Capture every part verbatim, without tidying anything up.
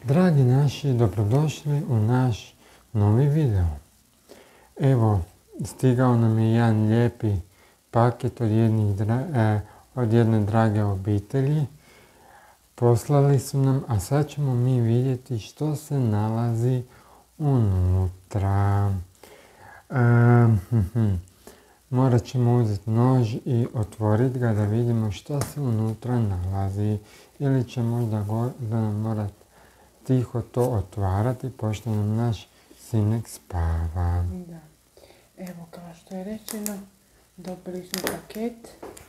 Dragi naši, dobrodošli u naš novi video. Evo, stigao nam je jedan lijepi paket od, jednih, eh, od jedne drage obitelji. Poslali su nam, a sad ćemo mi vidjeti što se nalazi unutra. E, hm, hm. Morat ćemo uzeti nož i otvoriti ga da vidimo što se unutra nalazi. Ili će možda go, da nam mora tiho to otvarati, pošto nam naš sinek spava. Da. Evo, kao što je rečeno, dobili smo paket.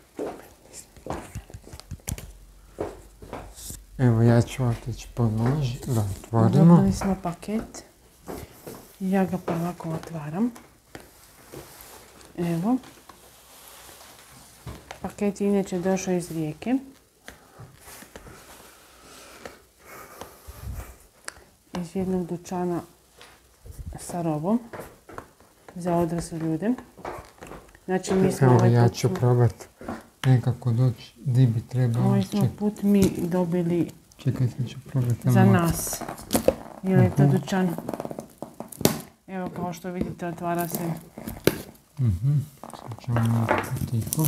Evo, ja ću otići po nož da otvorimo. Dobili smo paket. Ja ga polako otvaram. Evo. Paket je inače došao iz Rijeke. Iz jednog dućana sa robom za odrasle ljude. Znači mi smo Evo, ovaj ja put, ću probat nekako doći di bi trebalo. ovaj smo put mi dobili Čekaj, sad ću probati. za nas. Jer je to dućan. Evo, kao što vidite, otvara se. Mhm, sad ćemo malo tiho.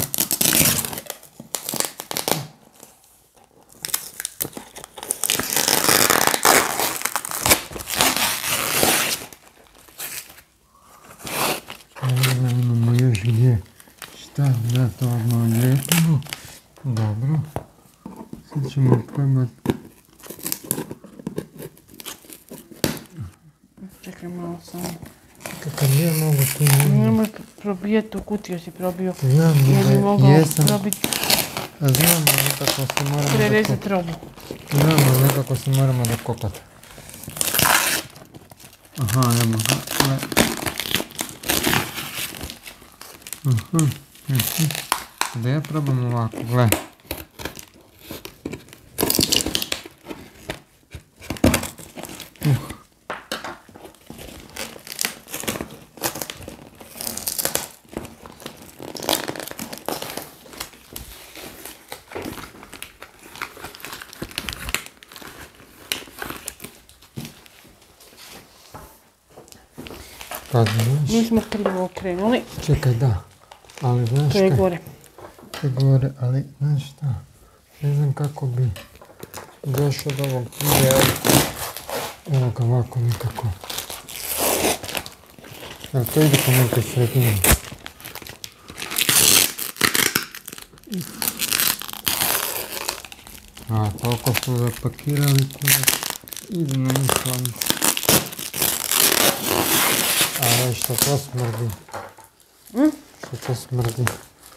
Imamo još gdje šta da to odmah lijepimo. Dobro. Sad ćemo probati. Čekaj malo samo. Kako nije mogu tu ne... Nemoj probijati u kutiju, si probio. Znam, Jer bi da mogao jesam. probiti, A znam, ali nekako se moramo prerezati robu. dokopati. Znam, ali nekako se moramo dokopati. Aha, evo ga. Gle. Aha, aha. Da ja probam ovako, gle. Uh. Kad znaš? Mi smo krivo okrenuli. Čekaj, da. Ali znaš To je kaj? gore. To je gore, ali znaš šta? Ne znam kako bi došao do ovog videa. Evo ga ovako nekako. Evo, to ide po nekoj sredini. A, toliko smo zapakirali kada ide na mislanci. A, što to smrdi? Hm? Što to smrdi?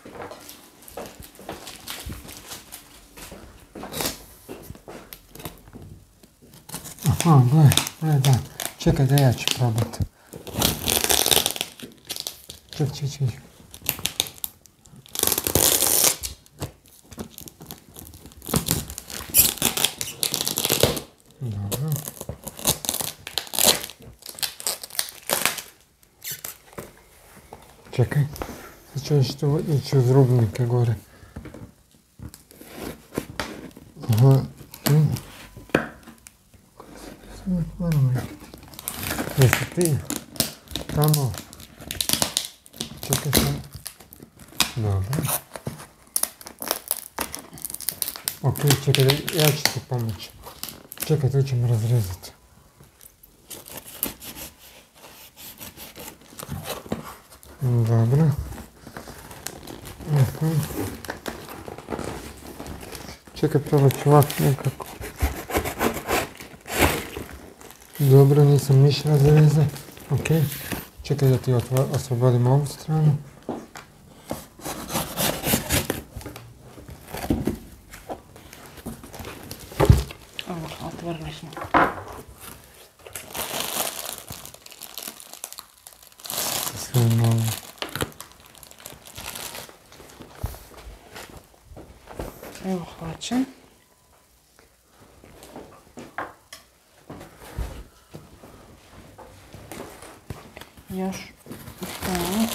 Aha, gle, gle, da. Čekaj da ja ću probati. Ček, ček, ček. Dobro. Čekaj. Sad ću još tu ići uz rubnike gore. Aha, tu. Samo otvaram nekako. Jesi ti? Tamo. Čekaj sam. Dobro. Ok, čekaj, ja ću ti pomoći. Čekaj, tu ćemo razrezati. Dobro. Uh-huh. Čekaj, probat ću ovako nekako. Dobro, nisam miš razrezao. Ok. Čekaj da ti oslobodim ovu stranu. Evo, otvorili smo. Sve malo. Evo, hlačem. Još tamo.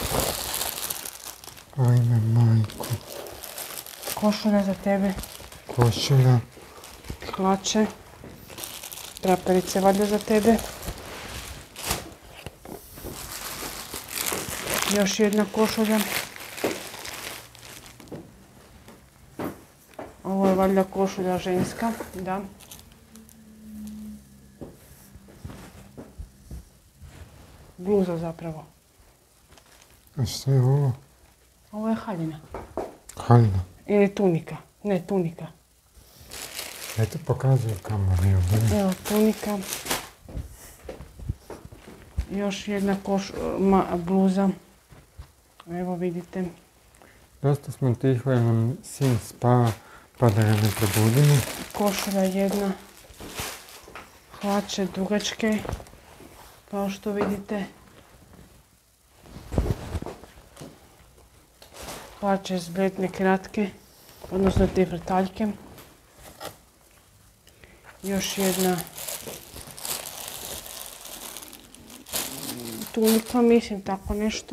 Ajme, majko. Košulja za tebe. košulja. Hlače. Traperice valjda za tebe. Još jedna košulja. Ovo je valjda košulja ženska, da. Bluza zapravo. A što je ovo? Ovo je haljina. Haljina. Ili tunika. Ne, tunika. Eto pokazuju kameru. Evo tunika. Još jedna koš, ma, bluza. Evo vidite. Dosta smo tiho jer nam sin spava pa da ga ne probudimo. Košulja jedna. Hlače dugačke. Kao što vidite. Hlače zbletne kratke. Odnosno te vrtaljke. Još jedna tunika, mislim, tako nešto.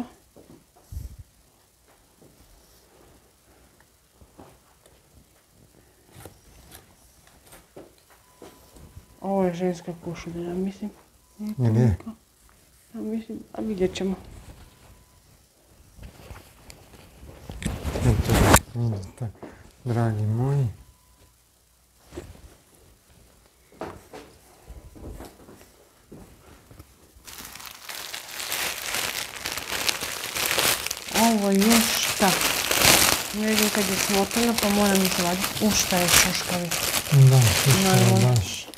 Ovo je ženska košulja, ja mislim. Ili je? Ja mislim, a vidjet ćemo. Eto, vidite, dragi moji. Ovo je još šta? Ne vidim kad je smotana pa moram izvaditi. U šta je šuškavi? Da, što je baš.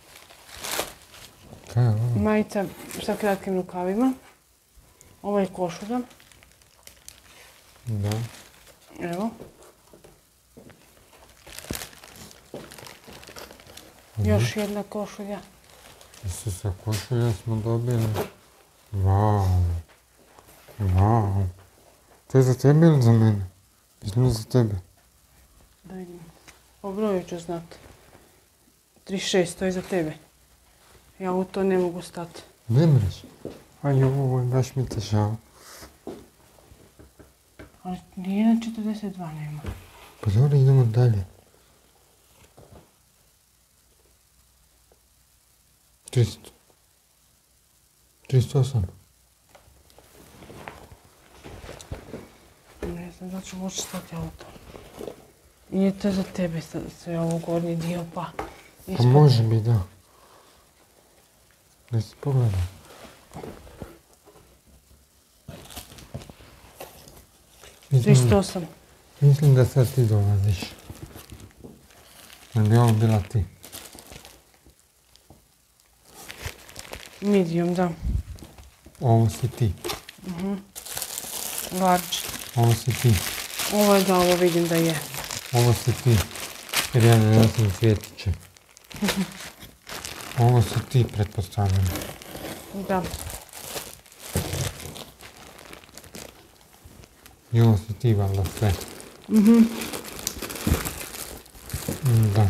Kaj je ovo? Majica sa kratkim rukavima. Ovo je košulja. Da. Evo. Još jedna košulja. Isuse, košulja smo dobili. Vau. Vau. To je za tebe ili za mene? Mislim za tebe. Da vidim. Po broju ću znati. trideset šest, to je za tebe. Ja u to ne mogu stati. Ne mreš? Aj ovo, baš mi težava. Ali nijedan četrdeset dva nema. Pa dobro, idemo dalje. tristo. trideset osam. Ne znam da ću moći stati auto. Nije to za tebe sve ovo gornji dio pa... Pa može bi, da. Da si pogledaj. trideset osam. Mislim da sad ti dolaziš. Da bi ovo bila ti. Medium, da. Ovo si ti. Large. Ovo si ti. Ovo je da, ovo vidim da je. Ovo si ti. Jer ja ne nosim cvjetiće. Ovo si ti, pretpostavljam. Da. I ovo si ti, valjda sve. Mhm. Da.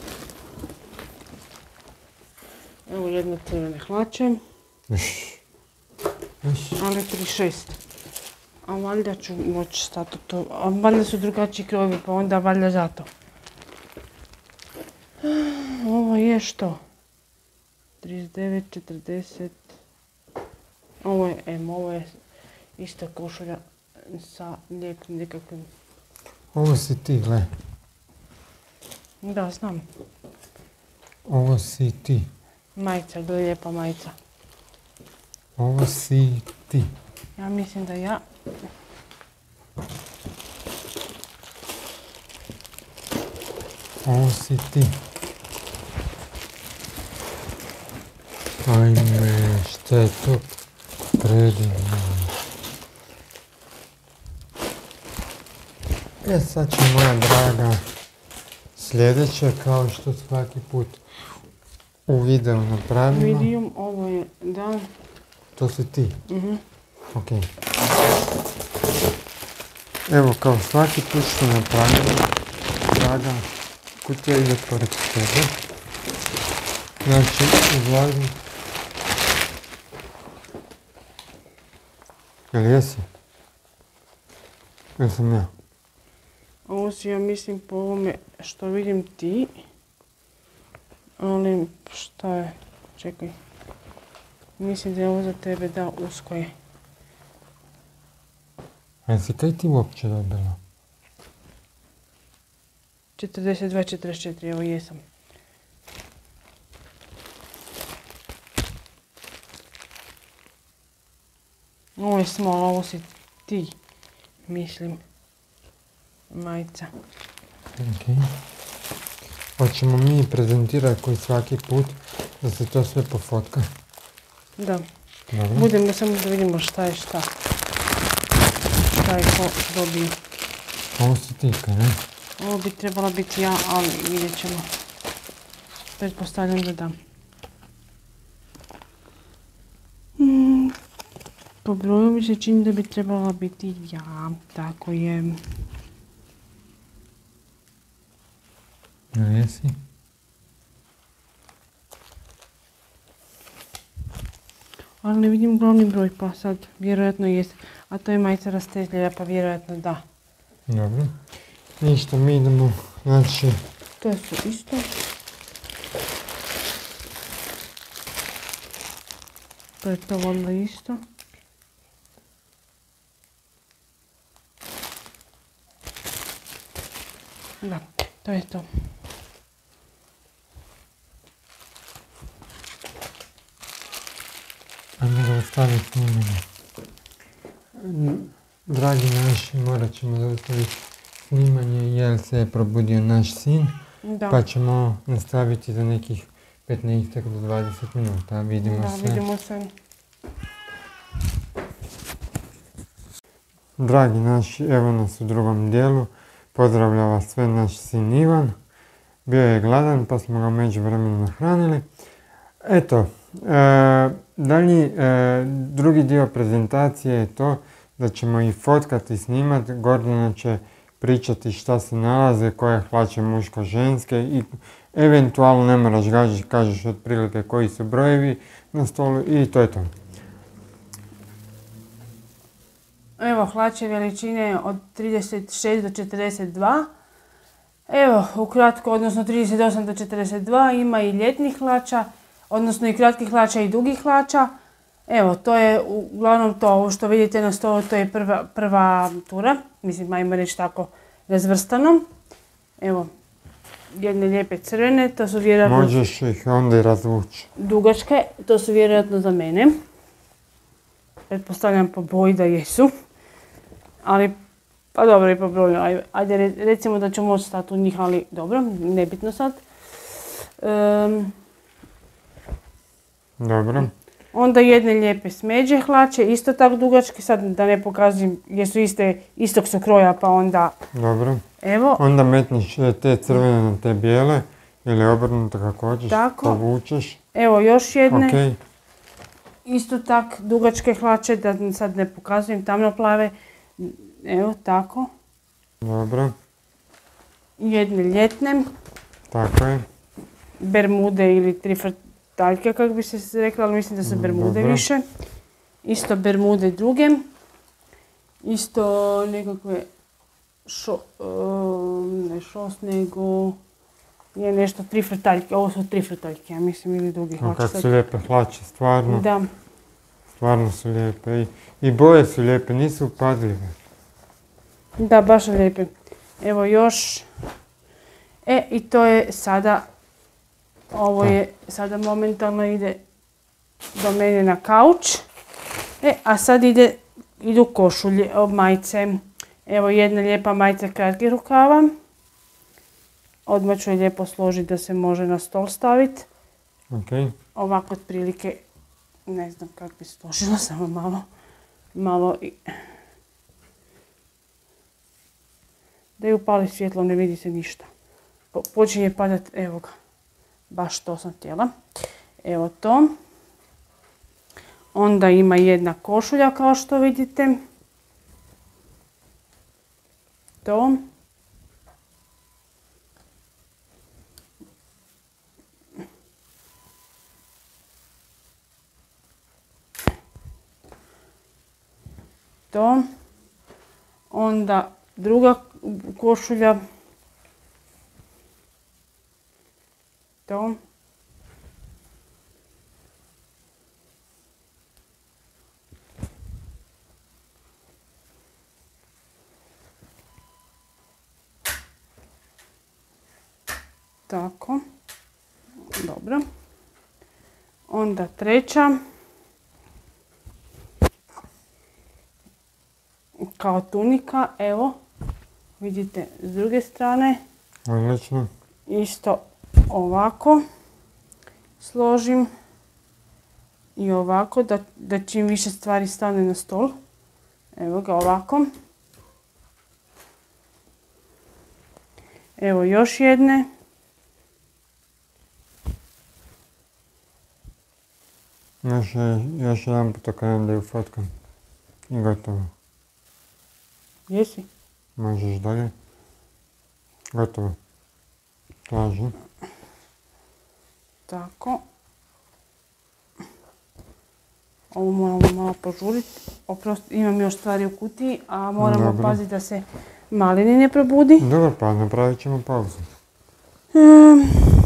Evo jedne crvene hlače. Viš. Viš. Ali trideset šest. A valjda ću moći stati to. A valjda su drugačiji krojevi, pa onda valjda zato. Ovo je što? trideset devet, četrdeset. Ovo je M, ovo je ista košulja sa lijepim nekakvim. Ovo si ti, gle. Da, znam. Ovo si ti. Majica, gle, lijepa majica. Ovo si ti. Ja mislim da ja... Ovo si ti. Ajme, šta je to predivno. E sad će moja draga sljedeće, kao što svaki put u videu napravimo. Medium, ovo je, da. To si ti? Mhm. Ok. Evo, kao svaki put što napravimo, draga kutija ide pored tebe. Znači, izlazi. Jel jesi? Jel sam ja? Ovo si ja mislim po ovome što vidim ti. Ali šta je? Čekaj. Mislim da je ovo za tebe, da, usko je. A jesi kaj ti uopće dobila? četrdeset dva četrdeset četiri, evo jesam. Ovo je small, ovo si ti, mislim, majica. Ok. Hoćemo mi prezentirati koji svaki put da se to sve pofotka. Da. Dobro. Budemo samo da vidimo šta je šta. Šta je ko dobio. Ovo si ti, kaj ne? Ovo bi trebala biti ja, ali vidjet ćemo. Pretpostavljam da da. Mm, po broju mi se čini da bi trebala biti ja. Tako je. No, jesi? Ali ne vidim glavni broj, pa sad vjerojatno jest. A to je majica rastezljiva, pa vjerojatno da. Dobro. Ništa, mi idemo, znači... To su isto. To je to valjda isto. Da, to je to. Ajmo zaustaviti snimanje. Dragi naši, morat ćemo zaustaviti snimanje jer se je probudio naš sin. Da. Pa ćemo nastaviti za nekih petnaest do dvadeset minuta. Vidimo Da, se. vidimo se. Dragi naši, evo nas u drugom dijelu. Pozdravlja vas sve naš sin Ivan. Bio je gladan pa smo ga međuvremeno nahranili. Eto, e, dalji, e, drugi dio prezentacije je to da ćemo i fotkati i snimati. Gordana će pričati šta se nalaze, koje hlače muško-ženske i eventualno ne moraš gađati, kažeš otprilike koji su brojevi na stolu i to je to. Evo hlače veličine od trideset šest do četrdeset dva. Evo, ukratko, odnosno trideset osam do četrdeset dva, ima i ljetnih hlača, odnosno i kratkih hlača i dugih hlača. Evo, to je uglavnom to, ovo što vidite na stolu, to je prva, prva tura, mislim, ajmo reći tako, razvrstano. Evo, jedne lijepe crvene, to su vjerojatno... Možeš ih onda i razvući. Dugačke, to su vjerojatno za mene. Pretpostavljam po boji da jesu. Ali, pa dobro i po broju, ajde recimo da ću moći stati u njih, ali dobro, nebitno sad. Um, Dobro. Onda jedne lijepe smeđe hlače, isto tako dugačke, sad da ne pokazujem jer su iste, istog su kroja pa onda... Dobro. Evo. Onda metniš te crvene na te bijele ili obrnuto kako hoćeš, tako. povučeš. Evo još jedne. Okay. Isto tak dugačke hlače, da sad ne pokazujem, tamno plave. Evo tako. Dobro. Jedne ljetne. Tako je. Bermude ili trifrtaljke, kako bi se rekla, ali mislim da su bermude Dobro. više. Isto bermude druge. Isto nekakve šo, uh, ne šos, nego je nešto trifrtaljke. Ovo su trifrtaljke, ja mislim, ili drugi hlače. Kako su lijepe hlače, stvarno. Da. Stvarno su lijepe. I, i boje su lijepe, nisu upadljive. Da, baš lijepe. Evo još. E, i to je sada, ovo je sada momentalno ide do mene na kauč. E, a sad ide, idu košulje, majice. Evo jedna lijepa majica kratkih rukava. Odmah ću je lijepo složiti da se može na stol staviti. Okay. Ovako otprilike, ne znam kako bi složila, samo malo, malo i... Da ju upali svjetlo, ne vidi se ništa. Po, počinje padati, evo ga, baš to sam htjela. Evo to. Onda ima jedna košulja kao što vidite. To. To. Onda druga košulja. To. Tako. Dobro. Onda treća. Kao tunika, evo. Vidite s druge strane. Odlično. Isto ovako složim. I ovako, da, da čim više stvari stane na stol. Evo ga ovako. Evo još jedne. Još, još jedan put okrenem da ju fotkam. I gotovo. Jesi? Možeš dalje. Gotovo. Slaži. Tako. Ovo moramo malo požuriti. Oprosti, imam još stvari u kutiji, a moramo Dobro. paziti da se malini ne probudi. Dobro, pa napravit ćemo pauzu. Um,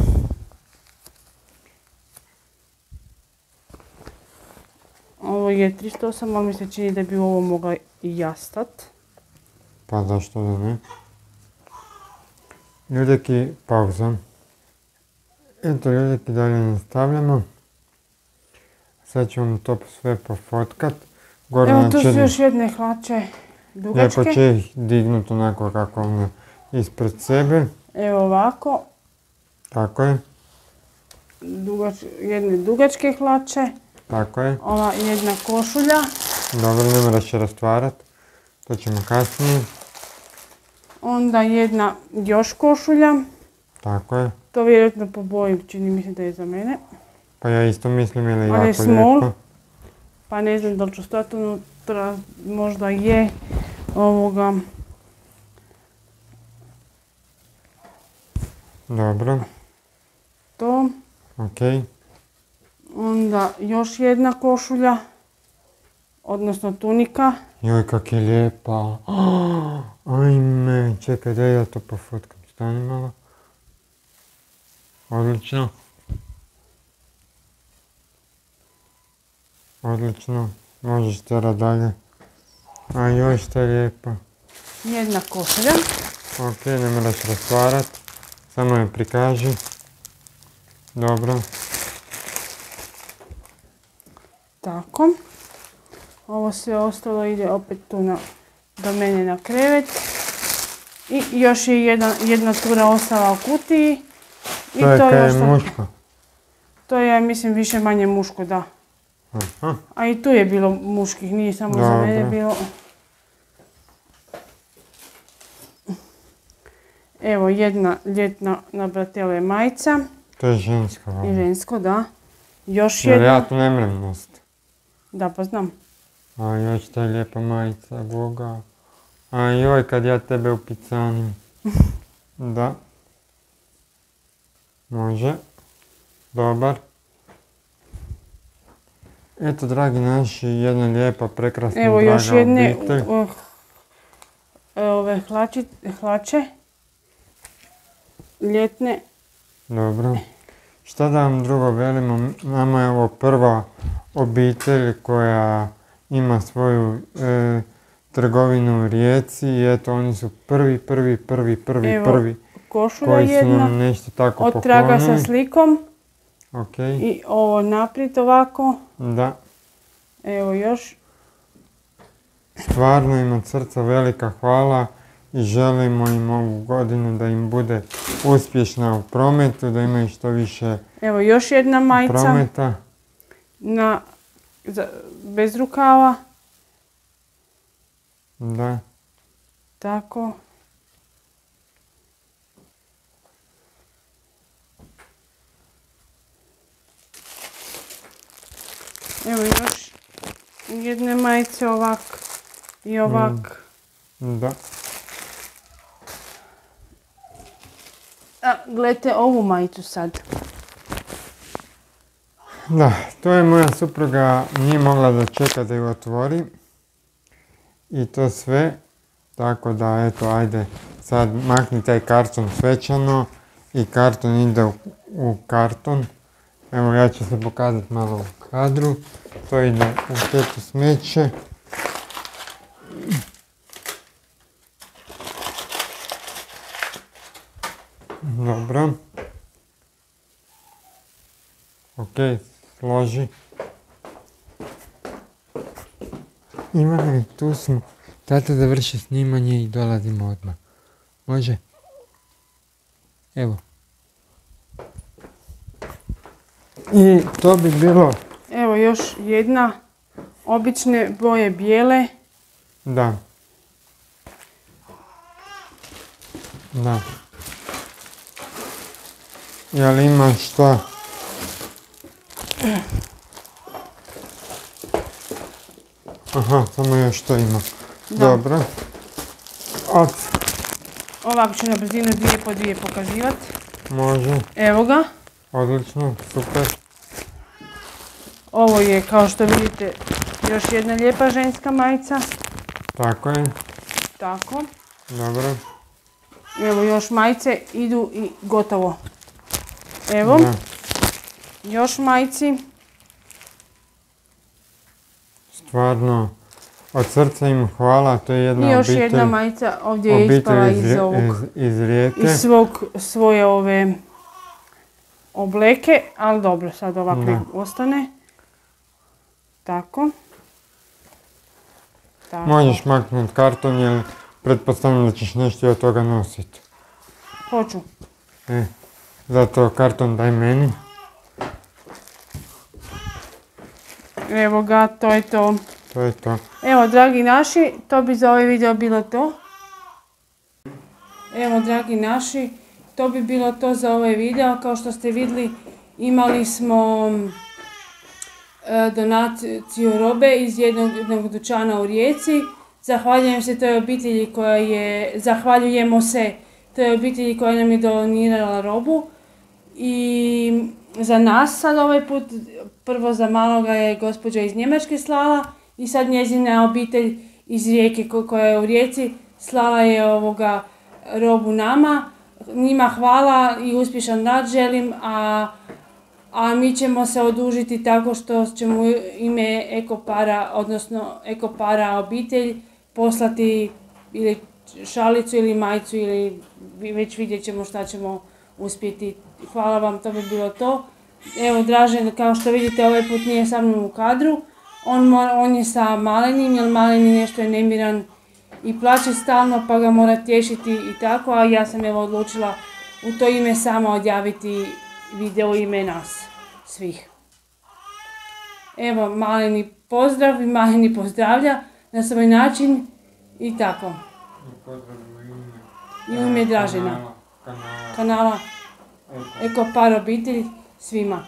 ovo je tristo osam, ali mi se čini da bi ovo mogla i ja stat. Pa zašto da ne? Ljudeki, pauza. Eto ljudeki, dalje nastavljamo. Sad ću vam to sve pofotkat. Gore Evo na tu su četiri- još jedne hlače dugačke. Lijepo će ih dignut onako kako ono ispred sebe. Evo ovako. Tako je, Dugač, jedne dugačke hlače. tako je. Ova jedna košulja. Dobro, ne moraš je rastvarat. To ćemo kasnije. Onda jedna još košulja. Tako je. To vjerojatno po boji čini mi se da je za mene. Pa ja isto mislim, je li Ali je jako small. lijepo. Pa ne znam da li ću stati unutra, možda je ovoga. Dobro, To. okej. Onda još jedna košulja. Odnosno tunika. Joj, kak je lijepa. Ajme, čekaj da ja to pofotkam. Stani malo. Odlično. Odlično. Možeš tjerat dalje. A joj, šta je lijepa. Jedna košulja. Ok, ne moraš rastvarat. Samo je prikaži. Dobro. Tako. Ovo sve ostalo ide opet tu na, do mene na krevet. I još je jedna, jedna tura ostala u kutiji. I To je to kaj još je sam- muško. To je, mislim, više manje muško, da. Aha. A i tu je bilo muških, nije samo za Dobro. mene bilo. Evo jedna ljetna na bratele majica. To je žensko. I valjda. žensko, da. Još Jer ja jedna. to ne mrem nositi. Da, pa znam. A joj, šta je lijepa majica, Boga. A joj, kad ja tebe upicanim. Da. Može. Dobar. Eto, dragi naši, jedna lijepa, prekrasna, Evo draga još jedne obitelj. uh, ove hlači, hlače. Ljetne. Dobro. Šta da vam drugo velimo, nama je ovo prva obitelj koja ima svoju e, trgovinu u Rijeci i eto oni su prvi, prvi, prvi, prvi, Evo, prvi Košulja koji su jedna. nam nešto tako Od traga sa poklonili. slikom. Ok, I ovo naprijed ovako. da. Evo još. Stvarno im od srca velika hvala i želimo im ovu godinu da im bude uspješna u prometu, da imaju što više Evo još jedna majica. prometa. Na, za, bez rukava. Da. Tako. Evo još jedne majice ovak i ovak. Da. A, gledajte ovu majicu sad. Da, to je moja supruga, nije mogla da čeka da ju otvori. I to sve. Tako da, eto, ajde, sad makni taj karton svečano i karton ide u, u karton. Evo, ja ću se pokazati malo u kadru. To ide u tetu smeće. Dobro. Ok, složi. Ivane, tu smo. Tata završi snimanje i dolazimo odmah. Može? Evo. I to bi bilo... Evo još jedna. Obične boje bijele. Da. Da. Jel ima šta? Aha, samo još to ima. Da. Dobro. Od. Ovako ću na brzinu dvije po dvije pokazivati. Može. Evo ga. Odlično, super. Ovo je, kao što vidite, još jedna lijepa ženska majica. Tako je. Tako. Dobro. Evo još majice idu i gotovo. Evo. Da. Još majici. Stvarno, od srca im hvala, to je jedna I još obitelj. jedna majica ovdje je ispala Obitelj iz, iz ovog, iz, iz Rijeke. iz svog, svoje ove obleke, ali dobro, sad ovako Da. ostane. Tako. Tako. Možeš maknuti karton jer pretpostavljam da ćeš nešto od toga nositi. Hoću. E, zato karton daj meni. Evo ga, to je to. To je to. Evo, dragi naši, to bi za ovaj video bilo to. Evo, dragi naši, to bi bilo to za ovaj video. Kao što ste vidjeli, imali smo e, donaciju robe iz jednog, jednog dućana u Rijeci. Zahvaljujem se toj obitelji koja je, zahvaljujemo se toj obitelji koja nam je donirala robu. I za nas sad ovaj put, prvo za maloga je gospođa iz Njemačke slala i sad njezina obitelj iz Rijeke koja je u Rijeci slala je ovoga robu nama. Njima hvala i uspješan rad želim, a, a mi ćemo se odužiti tako što ćemo u ime Ekopara, odnosno Ekopara obitelj poslati ili šalicu ili majicu ili već vidjet ćemo šta ćemo uspjeti. Hvala vam, to bi bilo to. Evo, Dražen, kao što vidite, ovaj put nije sa mnom u kadru. On, mora, on je sa Malenim, jer Maleni nešto je nemiran i plaće stalno, pa ga mora tješiti i tako, a ja sam evo odlučila u to ime sama odjaviti video ime nas, svih. Evo, Maleni pozdrav i Maleni pozdravlja na svoj način i tako. I u ime Dražena. Kanala Ekopar obitelj svima.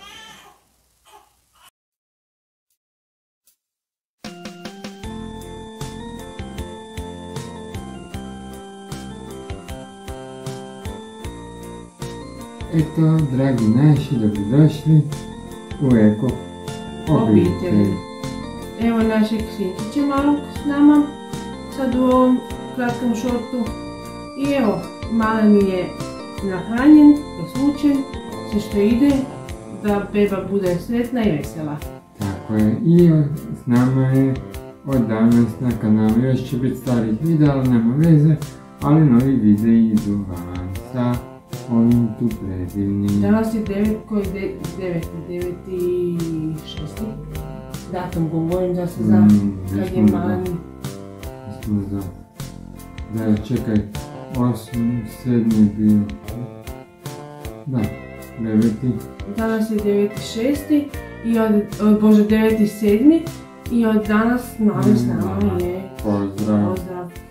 Eto, dragi naši, dobrodošli u Eko obitelj. Evo našeg sinčića malog s nama, sad u ovom kratkom šortu. I evo, Maleni je nahranjen, poslučen, sve što ide, da beba bude sretna i vesela. Tako je, i s nama je od danas na kanalu, još će biti starih videa, ali nema veze, ali novi videi idu van sa ovim tu predivnim. Danas je devet, koji je devet, devet i šesti. Datum govorim da se zna Mm, kad je jesmo Maleni. Jesmo za... Da, čekaj, osmi, sedmi bio... Da, deveti. Danas je deveti šesti i od, od bože deveti sedmi i od danas Malen s nama je Pozdrav. pozdrav.